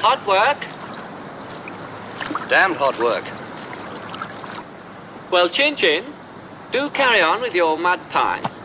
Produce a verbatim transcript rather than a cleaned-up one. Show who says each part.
Speaker 1: hot work?
Speaker 2: Damned hot work.
Speaker 1: Well, Chin Chin, do carry on with your mud pies.